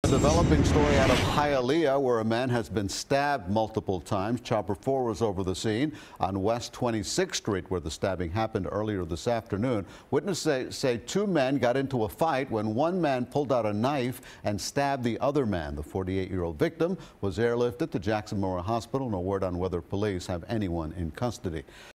Developing story out of Hialeah, where a man has been stabbed multiple times. Chopper 4 was over the scene on West 26th Street, where the stabbing happened earlier this afternoon. Witnesses say two men got into a fight when one man pulled out a knife and stabbed the other man. The 48-year-old victim was airlifted to Jackson Memorial Hospital. No word on whether police have anyone in custody.